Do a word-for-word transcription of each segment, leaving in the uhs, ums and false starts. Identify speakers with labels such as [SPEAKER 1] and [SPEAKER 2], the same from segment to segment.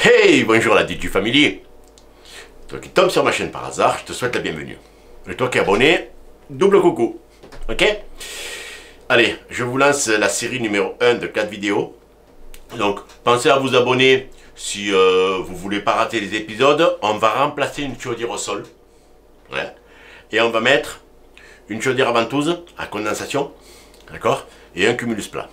[SPEAKER 1] Hey, bonjour la D J Family. Toi qui tombes sur ma chaîne par hasard, je te souhaite la bienvenue. Et toi qui es abonné, double coucou. Ok? Allez, je vous lance la série numéro un de quatre vidéos. Donc, pensez à vous abonner si euh, vous voulez pas rater les épisodes. On va remplacer une chaudière au sol. Ouais. Et on va mettre une chaudière à ventouse à condensation. D'accord? Et un cumulus plat.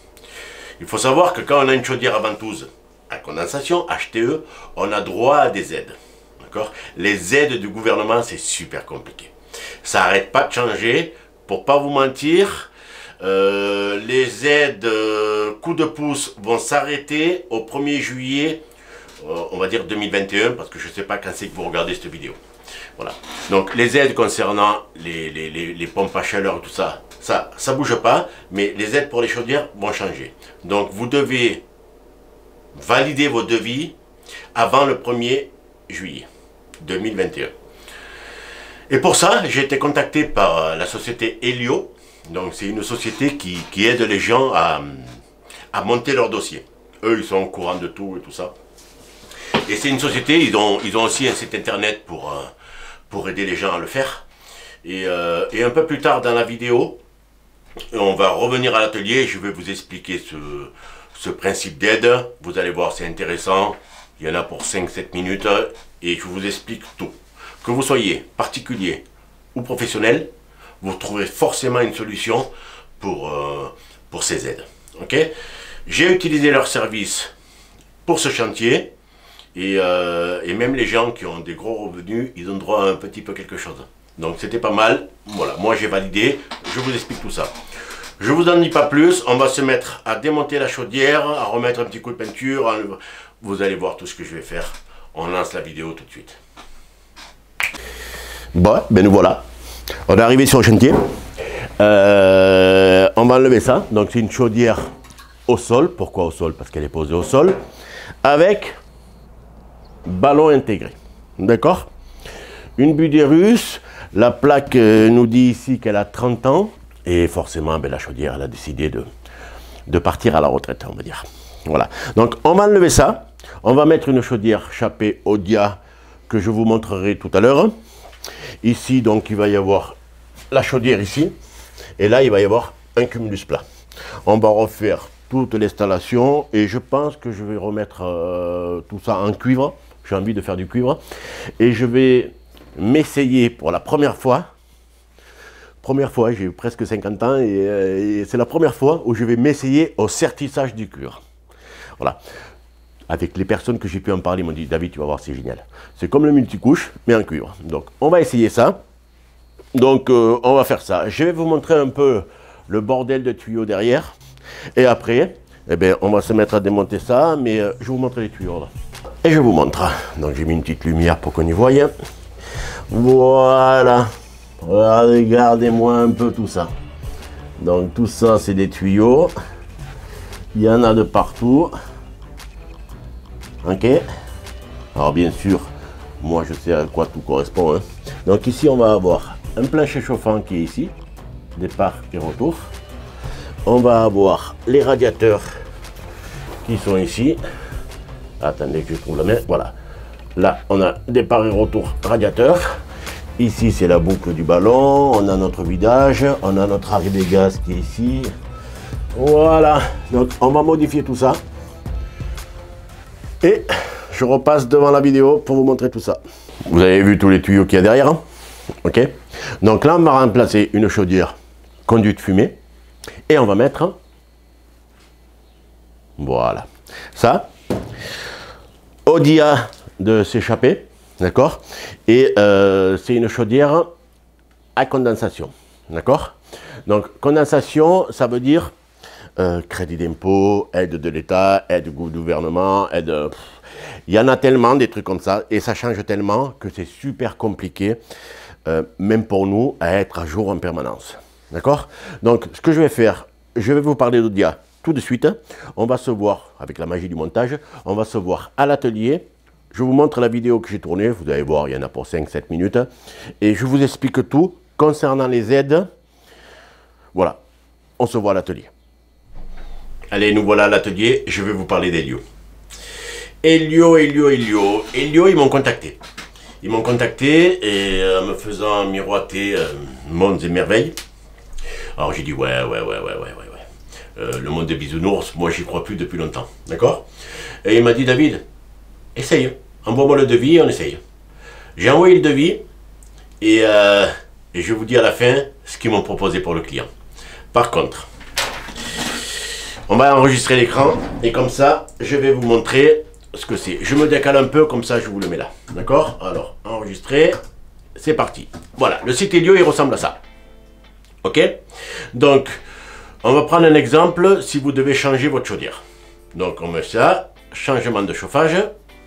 [SPEAKER 1] Il faut savoir que quand on a une chaudière à ventouse à condensation, H T E, on a droit à des aides. D'accord? Les aides du gouvernement, c'est super compliqué. Ça n'arrête pas de changer. Pour pas vous mentir, euh, les aides euh, coup de pouce vont s'arrêter au premier juillet, euh, on va dire deux mille vingt et un, parce que je ne sais pas quand c'est que vous regardez cette vidéo. Voilà. Donc les aides concernant les, les, les, les pompes à chaleur, tout ça, ça ça bouge pas, mais les aides pour les chaudières vont changer. Donc vous devez valider vos devis avant le premier juillet deux mille vingt et un. Et pour ça, j'ai été contacté par la société Helio. Donc c'est une société qui, qui aide les gens à, à monter leur dossier. Eux, ils sont au courant de tout et tout ça. Et c'est une société, ils ont, ils ont aussi un site internet pour, euh, pour aider les gens à le faire. Et, euh, et un peu plus tard dans la vidéo, on va revenir à l'atelier et je vais vous expliquer ce, ce principe d'aide. Vous allez voir, c'est intéressant. Il y en a pour cinq sept minutes et je vous explique tout. Que vous soyez particulier ou professionnel, vous trouverez forcément une solution pour, euh, pour ces aides. Okay? J'ai utilisé leur service pour ce chantier et, euh, et même les gens qui ont des gros revenus, ils ont droit à un petit peu quelque chose. Donc c'était pas mal. Voilà, moi j'ai validé, je vous explique tout ça. Je vous en dis pas plus, on va se mettre à démonter la chaudière, à remettre un petit coup de peinture. Vous allez voir tout ce que je vais faire. On lance la vidéo tout de suite. Bon, ben nous voilà. On est arrivé sur le chantier. Euh, on va enlever ça. Donc c'est une chaudière au sol. Pourquoi au sol? Parce qu'elle est posée au sol. Avec ballon intégré. D'accord? Une Buderus. La plaque euh, nous dit ici qu'elle a trente ans. Et forcément, ben, la chaudière, elle a décidé de, de partir à la retraite, on va dire. Voilà. Donc on va enlever ça. On va mettre une chaudière Chappée Odia que je vous montrerai tout à l'heure. Ici, donc, il va y avoir la chaudière ici. Et là, il va y avoir un cumulus plat. On va refaire toute l'installation. Et je pense que je vais remettre euh, tout ça en cuivre. J'ai envie de faire du cuivre. Et je vais m'essayer pour la première fois. Première fois, j'ai eu presque cinquante ans. Et, et c'est la première fois où je vais m'essayer au sertissage du cuir. Voilà. Avec les personnes que j'ai pu en parler, ils m'ont dit, David, tu vas voir, c'est génial. C'est comme le multicouche, mais en cuivre. Donc, on va essayer ça. Donc, euh, on va faire ça. Je vais vous montrer un peu le bordel de tuyaux derrière. Et après, eh bien, on va se mettre à démonter ça, mais euh, je vais vous montrer les tuyaux là. Et je vous montre. Donc, j'ai mis une petite lumière pour qu'on y voie. Voilà. Regardez-moi un peu tout ça. Donc, tout ça, c'est des tuyaux. Il y en a de partout. Ok. Alors bien sûr, moi je sais à quoi tout correspond. Hein. Donc ici on va avoir un plancher chauffant qui est ici, départ et retour. On va avoir les radiateurs qui sont ici. Attendez que je trouve la main. Voilà. Là on a départ et retour radiateur. Ici c'est la boucle du ballon. On a notre vidage. On a notre arrivée gaz qui est ici. Voilà. Donc on va modifier tout ça. Et je repasse devant la vidéo pour vous montrer tout ça. Vous avez vu tous les tuyaux qu'il y a derrière, hein? Ok. Donc là, on va remplacer une chaudière conduite fumée. Et on va mettre... Voilà. Ça. Odia de s'échapper. D'accord. Et euh, c'est une chaudière à condensation. D'accord. Donc, condensation, ça veut dire... Euh, crédit d'impôt, aide de l'État, aide du gouvernement, aide... Pff, il y en a tellement des trucs comme ça, et ça change tellement que c'est super compliqué, euh, même pour nous, à être à jour en permanence. D'accord? Donc, ce que je vais faire, je vais vous parler d'Odia tout de suite. On va se voir, avec la magie du montage, on va se voir à l'atelier. Je vous montre la vidéo que j'ai tournée, vous allez voir, il y en a pour cinq sept minutes. Et je vous explique tout concernant les aides. Voilà, on se voit à l'atelier. Allez, nous voilà à l'atelier, je vais vous parler d'Helio. Elio, Elio, Elio. Elio, ils m'ont contacté. Ils m'ont contacté et euh, me faisant miroiter euh, mondes et merveilles. Alors j'ai dit ouais, ouais, ouais, ouais, ouais, ouais, ouais. Euh, le monde des bisounours, moi j'y crois plus depuis longtemps. D'accord? Et il m'a dit David, essaye. Envoie-moi le devis et on essaye. J'ai envoyé le devis et, euh, et je vous dis à la fin ce qu'ils m'ont proposé pour le client. Par contre, on va enregistrer l'écran et comme ça, je vais vous montrer ce que c'est. Je me décale un peu, comme ça je vous le mets là. D'accord? Alors, enregistrer, c'est parti. Voilà, le site Elio, il ressemble à ça. Ok? Donc, on va prendre un exemple si vous devez changer votre chaudière. Donc, on met ça, changement de chauffage.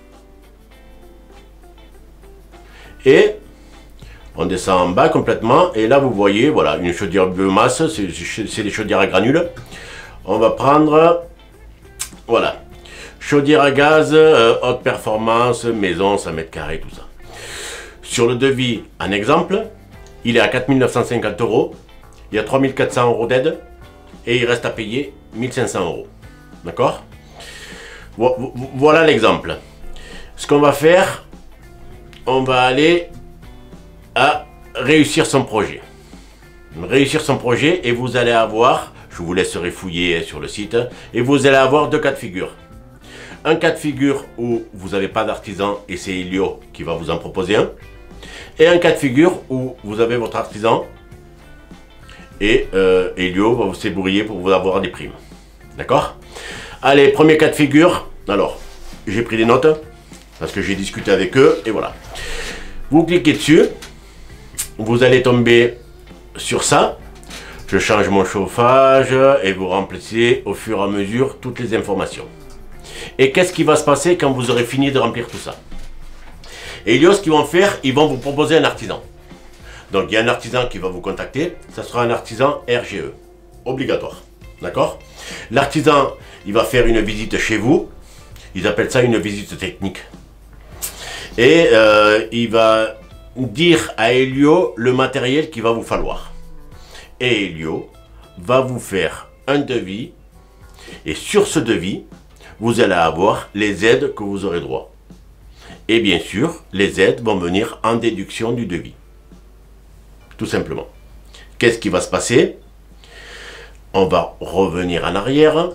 [SPEAKER 1] Et on descend en bas complètement. Et là, vous voyez, voilà, une chaudière biomasse, c'est des chaudières à granules. On va prendre, voilà, chaudière à gaz, euh, haute performance, maison, cent mètres carrés, tout ça. Sur le devis, un exemple, il est à quatre mille neuf cent cinquante euros. Il y a trois mille quatre cents euros d'aide et il reste à payer mille cinq cents euros. D'accord? Voilà l'exemple. Ce qu'on va faire, on va aller à réussir son projet. Réussir son projet et vous allez avoir, je vous laisserai fouiller sur le site, et vous allez avoir deux cas de figure. Un cas de figure où vous n'avez pas d'artisan et c'est Elio qui va vous en proposer un. Et un cas de figure où vous avez votre artisan et euh, Elio va vous débrouiller pour vous avoir des primes. D'accord? Allez, premier cas de figure. Alors, j'ai pris des notes parce que j'ai discuté avec eux et voilà. Vous cliquez dessus. Vous allez tomber sur ça. Je change mon chauffage et vous remplissez au fur et à mesure toutes les informations. Et qu'est-ce qui va se passer quand vous aurez fini de remplir tout ça? Elio, ce qu'ils vont faire, ils vont vous proposer un artisan. Donc il y a un artisan qui va vous contacter, ça sera un artisan R G E, obligatoire, d'accord? L'artisan, il va faire une visite chez vous, ils appellent ça une visite technique. Et euh, il va dire à Elio le matériel qu'il va vous falloir. Et Elio va vous faire un devis, et sur ce devis, vous allez avoir les aides que vous aurez droit. Et bien sûr, les aides vont venir en déduction du devis. Tout simplement. Qu'est-ce qui va se passer? On va revenir en arrière.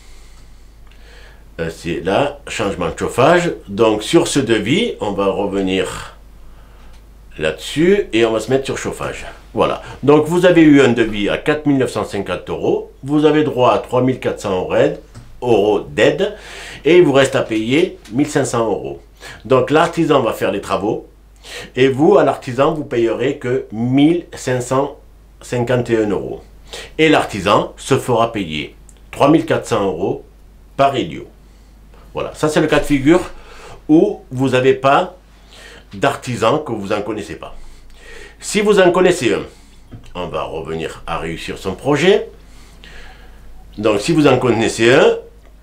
[SPEAKER 1] Euh, C'est là, changement de chauffage. Donc sur ce devis, on va revenir là-dessus et on va se mettre sur chauffage. Voilà. Donc vous avez eu un devis à quatre mille neuf cent cinquante euros. Vous avez droit à trois mille quatre cents euros d'aide et il vous reste à payer mille cinq cents euros. Donc l'artisan va faire les travaux. Et vous, à l'artisan, vous payerez que mille cinq cent cinquante et un euros. Et l'artisan se fera payer trois mille quatre cents euros par Elio. Voilà, ça c'est le cas de figure où vous n'avez pas d'artisan que vous n'en connaissez pas. Si vous en connaissez un, on va revenir à réussir son projet. Donc si vous en connaissez un,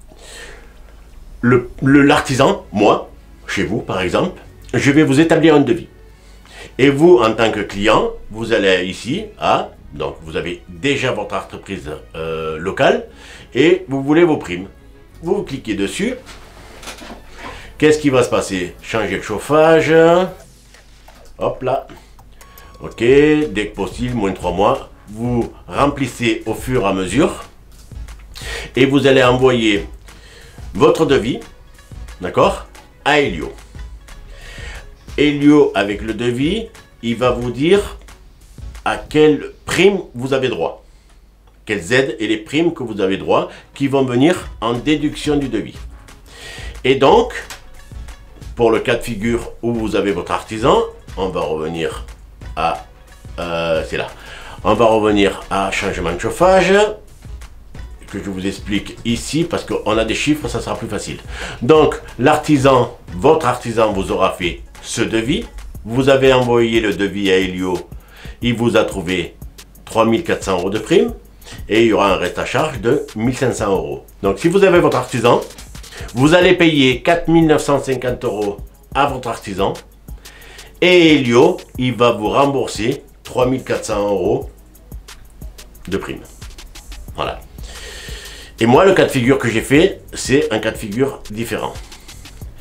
[SPEAKER 1] le, le, l'artisan, moi, chez vous par exemple, je vais vous établir un devis. Et vous, en tant que client, vous allez ici à, donc vous avez déjà votre entreprise euh, locale et vous voulez vos primes. Vous cliquez dessus. Qu'est-ce qui va se passer? Changer le chauffage. Hop là. Ok, dès que possible, moins de trois mois. Vous remplissez au fur et à mesure. Et vous allez envoyer votre devis, d'accord, à Elio. Elio, avec le devis, il va vous dire à quelle prime vous avez droit. Quelles aides et les primes que vous avez droit qui vont venir en déduction du devis. Et donc, pour le cas de figure où vous avez votre artisan, on va revenir à... Euh, c'est là. On va revenir à changement de chauffage, que je vous explique ici, parce qu'on a des chiffres, ça sera plus facile. Donc, l'artisan, votre artisan vous aura fait ce devis, vous avez envoyé le devis à Elio, il vous a trouvé trois mille quatre cents euros de prime et il y aura un reste à charge de mille cinq cents euros. Donc si vous avez votre artisan, vous allez payer quatre mille neuf cent cinquante euros à votre artisan et Elio, il va vous rembourser trois mille quatre cents euros de prime. Voilà. Et moi, le cas de figure que j'ai fait, c'est un cas de figure différent.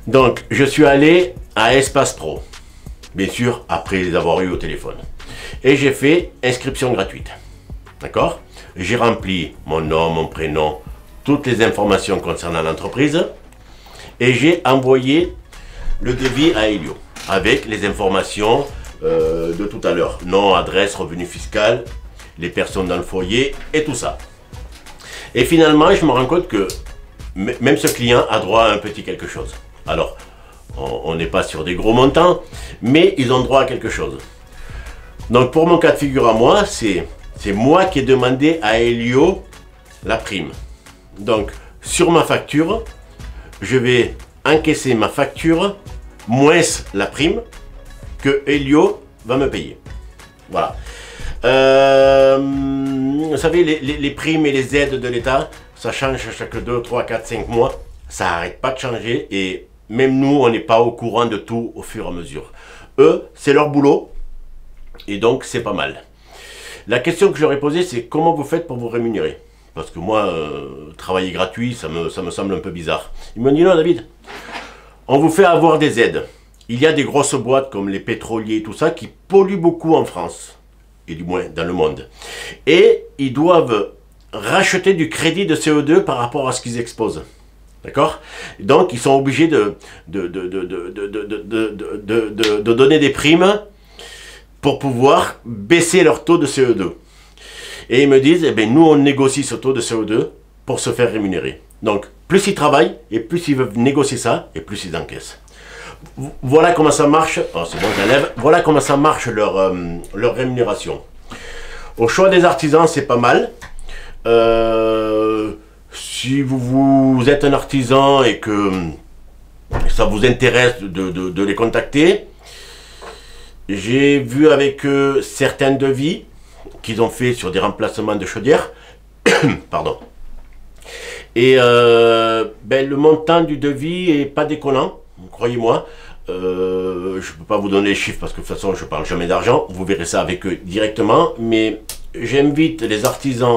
[SPEAKER 1] Donc, je suis allé à Espace Pro, bien sûr, après les avoir eu au téléphone. Et j'ai fait inscription gratuite. D'accord? J'ai rempli mon nom, mon prénom, toutes les informations concernant l'entreprise. Et j'ai envoyé le devis à Elio, avec les informations euh, de tout à l'heure. Nom, adresse, revenu fiscal, les personnes dans le foyer et tout ça. Et finalement, je me rends compte que même ce client a droit à un petit quelque chose. Alors, on n'est pas sur des gros montants, mais ils ont droit à quelque chose. Donc pour mon cas de figure à moi, c'est moi qui ai demandé à Elio la prime. Donc sur ma facture, je vais encaisser ma facture moins la prime que Elio va me payer. Voilà. Euh, vous savez, les, les, les primes et les aides de l'État, ça change chaque deux, trois, quatre, cinq mois. Ça n'arrête pas de changer et même nous, on n'est pas au courant de tout au fur et à mesure. Eux, c'est leur boulot et donc c'est pas mal. La question que je leur ai posée, c'est comment vous faites pour vous rémunérer? Parce que moi, euh, travailler gratuit, ça me, ça me semble un peu bizarre. Ils m'ont dit non, David, on vous fait avoir des aides. Il y a des grosses boîtes comme les pétroliers et tout ça qui polluent beaucoup en France, et du moins dans le monde. Et ils doivent racheter du crédit de C O deux par rapport à ce qu'ils exposent. D'accord? Donc, ils sont obligés de, de, de, de, de, de, de, de, de, de, de donner des primes pour pouvoir baisser leur taux de C O deux. Et ils me disent, eh bien, nous, on négocie ce taux de C O deux pour se faire rémunérer. Donc, plus ils travaillent, et plus ils veulent négocier ça, et plus ils encaissent. Voilà comment ça marche. Oh, c'est bon, j'enlève. Voilà comment ça marche leur, euh, leur rémunération. Au choix des artisans, c'est pas mal. Euh... Si vous, vous êtes un artisan et que ça vous intéresse de, de, de les contacter, j'ai vu avec eux certains devis qu'ils ont fait sur des remplacements de chaudières. Pardon. Et euh, ben, le montant du devis est pas déconnant, croyez-moi. Euh, je ne peux pas vous donner les chiffres parce que de toute façon je ne parle jamais d'argent. Vous verrez ça avec eux directement. Mais j'invite les artisans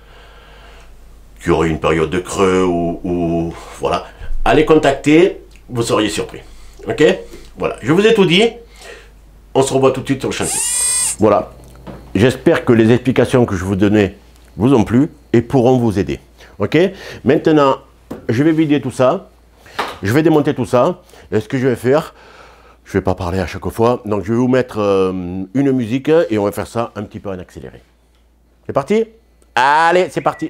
[SPEAKER 1] qui aurait une période de creux ou, ou voilà, allez contacter, vous seriez surpris. Ok? Voilà, je vous ai tout dit. On se revoit tout de suite sur le chantier. Voilà, j'espère que les explications que je vous donnais vous ont plu et pourront vous aider. Ok? Maintenant, je vais vider tout ça. Je vais démonter tout ça. Et ce que je vais faire, je ne vais pas parler à chaque fois. Donc, je vais vous mettre euh, une musique et on va faire ça un petit peu en accéléré. C'est parti? Allez, c'est parti!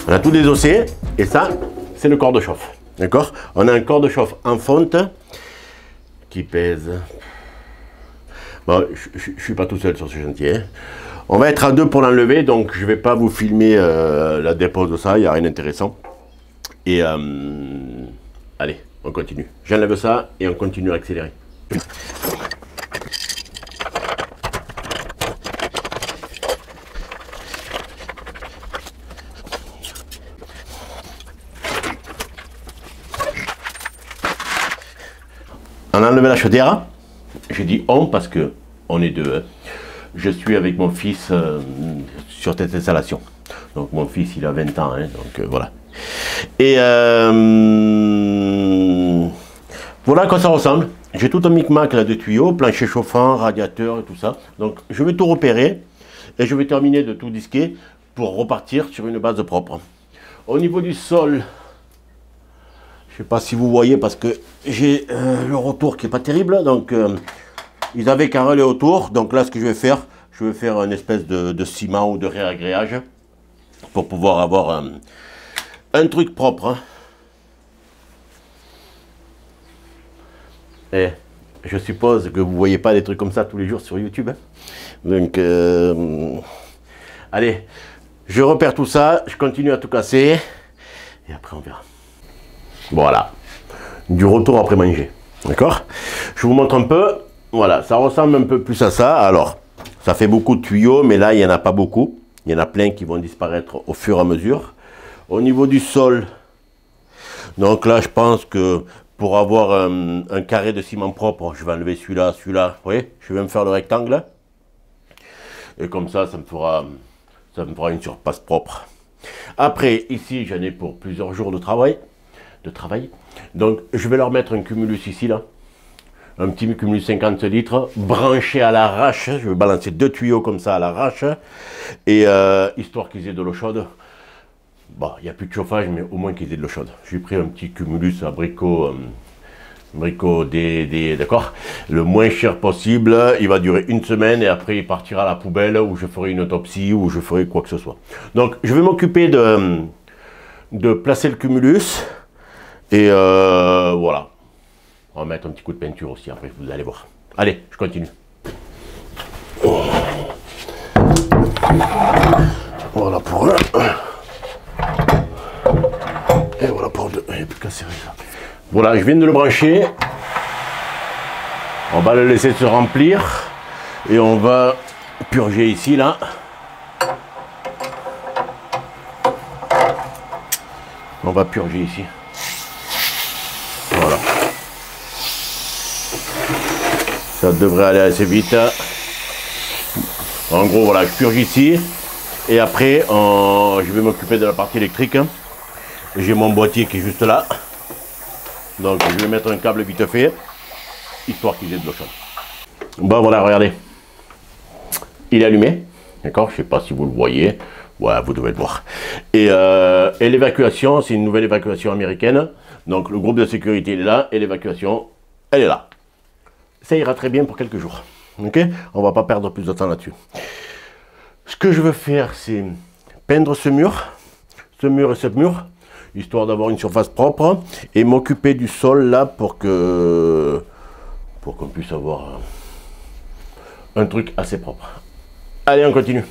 [SPEAKER 1] On a tout désossé et ça, c'est le corps de chauffe. D'accord? On a un corps de chauffe en fonte qui pèse. Bon, je ne suis pas tout seul sur ce chantier. Hein. On va être à deux pour l'enlever, donc je ne vais pas vous filmer euh, la dépose de ça, il n'y a rien d'intéressant. Et euh, allez, on continue. J'enlève ça et on continue à accélérer. On a enlevé la chaudière. J'ai dit on parce que on est deux. Hein. Je suis avec mon fils euh, sur cette installation. Donc mon fils il a vingt ans, hein, donc euh, voilà. Et euh, voilà à quoi ça ressemble. J'ai tout un micmac là de tuyaux, plancher chauffant, radiateur et tout ça. Donc je vais tout repérer et je vais terminer de tout disquer pour repartir sur une base propre. Au niveau du sol, je ne sais pas si vous voyez parce que j'ai euh, le retour qui n'est pas terrible. Donc euh, ils avaient carrelé autour. Donc là ce que je vais faire, je vais faire une espèce de, de ciment ou de réagréage pour pouvoir avoir euh, un truc propre. Hein. Et je suppose que vous ne voyez pas des trucs comme ça tous les jours sur YouTube. Hein. Donc euh, allez, je repère tout ça, je continue à tout casser et après on verra. Voilà, du retour après manger, d'accord? Je vous montre un peu, voilà, ça ressemble un peu plus à ça. Alors, ça fait beaucoup de tuyaux, mais là, il n'y en a pas beaucoup. Il y en a plein qui vont disparaître au fur et à mesure. Au niveau du sol, donc là, je pense que pour avoir un, un carré de ciment propre, je vais enlever celui-là, celui-là, vous voyez? Je vais me faire le rectangle. Et comme ça, ça me fera, ça me fera une surface propre. Après, ici, j'en ai pour plusieurs jours de travail. de travail. Donc je vais leur mettre un cumulus ici là, un petit cumulus cinquante litres, branché à l'arrache. Je vais balancer deux tuyaux comme ça à l'arrache, et euh, histoire qu'ils aient de l'eau chaude. Bon, il n'y a plus de chauffage, mais au moins qu'ils aient de l'eau chaude. J'ai pris un petit cumulus abricot, euh, abricot des, des d'accord, le moins cher possible. Il va durer une semaine et après il partira à la poubelle, où je ferai une autopsie, ou je ferai quoi que ce soit. Donc je vais m'occuper de, de placer le cumulus. Et euh, voilà, on va mettre un petit coup de peinture aussi, après vous allez voir. Allez, je continue. Voilà pour un. Et voilà pour deux. Il n'y a plus qu'à serrer ça. Voilà, je viens de le brancher. On va le laisser se remplir. Et on va purger ici, là. On va purger ici. Voilà. Ça devrait aller assez vite. En gros, voilà, je purge ici. Et après, on... je vais m'occuper de la partie électrique. J'ai mon boîtier qui est juste là. Donc, je vais mettre un câble vite fait, histoire qu'il ait de l'eau chaude. Bon, voilà, regardez. Il est allumé. D'accord? Je ne sais pas si vous le voyez. Ouais, vous devez le voir. Et, euh, et l'évacuation, c'est une nouvelle évacuation américaine. Donc le groupe de sécurité il est là et l'évacuation, elle est là. Ça ira très bien pour quelques jours. Ok? On va pas perdre plus de temps là-dessus. Ce que je veux faire, c'est peindre ce mur, ce mur et ce mur, histoire d'avoir une surface propre, et m'occuper du sol là pour que pour qu'on puisse avoir un truc assez propre. Allez, on continue.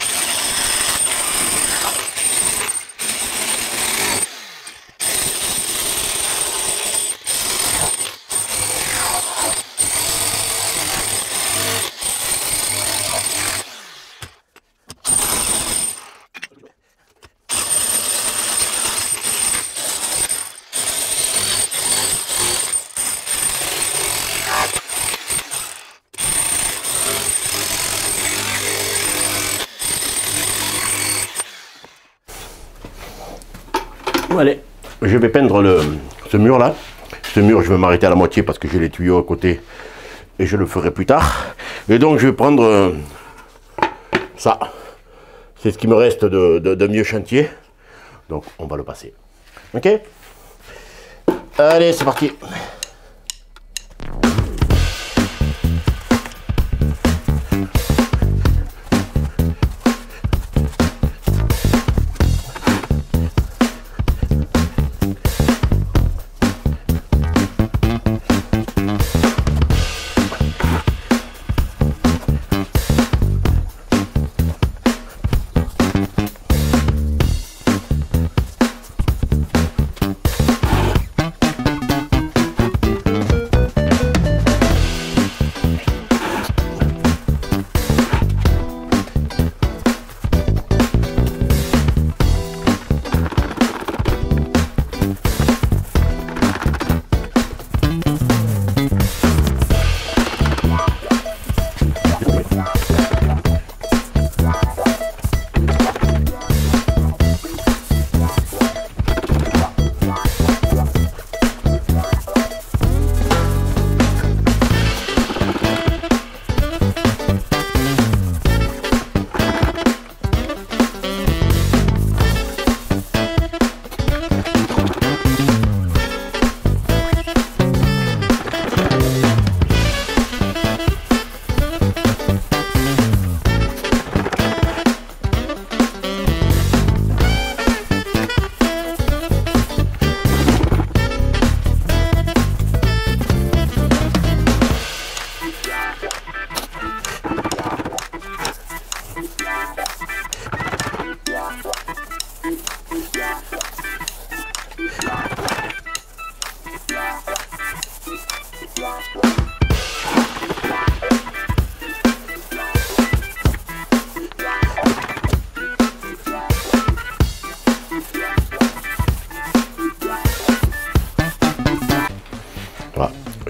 [SPEAKER 1] Allez, je vais peindre le, ce mur là. Ce mur, je vais m'arrêter à la moitié parce que j'ai les tuyaux à côté et je le ferai plus tard. Et donc je vais prendre euh, ça. C'est ce qui me reste de, de, de mieux chantier. Donc on va le passer. Ok? Allez, c'est parti.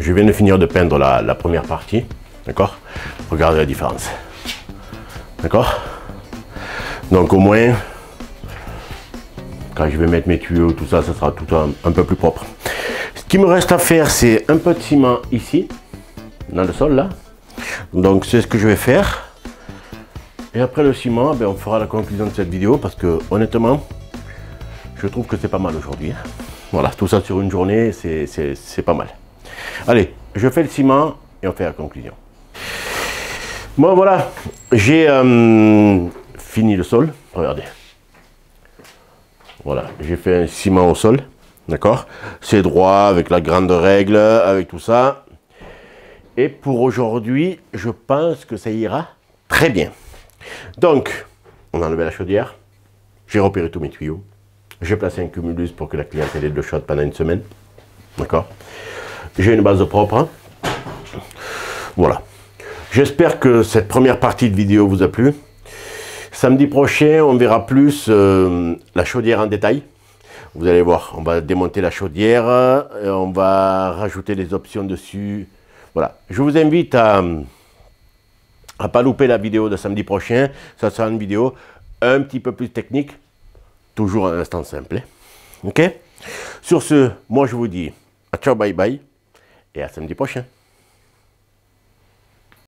[SPEAKER 1] je viens de finir de peindre la, la première partie. D'accord? Regardez la différence. D'accord? Donc au moins, quand je vais mettre mes tuyaux, tout ça, ça sera tout un, un peu plus propre. Ce qui me reste à faire, c'est un peu de ciment ici, dans le sol là. Donc c'est ce que je vais faire. Et après le ciment, ben, on fera la conclusion de cette vidéo parce que honnêtement, je trouve que c'est pas mal aujourd'hui. Voilà, tout ça sur une journée, c'est pas mal. Allez, je fais le ciment et on fait la conclusion. Bon voilà, j'ai euh, fini le sol, regardez. Voilà, j'ai fait un ciment au sol, d'accord? C'est droit, avec la grande règle, avec tout ça. Et pour aujourd'hui, je pense que ça ira très bien. Donc, on a enlevé la chaudière, j'ai repéré tous mes tuyaux, j'ai placé un cumulus pour que la clientèle ait de l'eau chaude pendant une semaine, d'accord? J'ai une base propre, voilà. J'espère que cette première partie de vidéo vous a plu. Samedi prochain, on verra plus euh, la chaudière en détail. Vous allez voir, on va démonter la chaudière, et on va rajouter les options dessus. Voilà, je vous invite à à pas louper la vidéo de samedi prochain. Ça sera une vidéo un petit peu plus technique, toujours un instant simple. Ok? Sur ce, moi je vous dis à ciao, bye bye, et à samedi prochain.